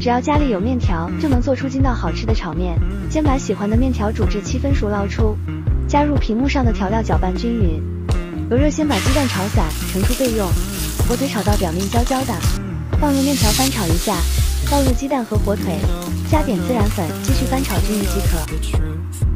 只要家里有面条，就能做出筋道好吃的炒面。先把喜欢的面条煮至7分熟捞出，加入屏幕上的调料搅拌均匀。油热先把鸡蛋炒散，盛出备用。火腿炒到表面焦焦的，放入面条翻炒一下，倒入鸡蛋和火腿，加点孜然粉，继续翻炒均匀即可。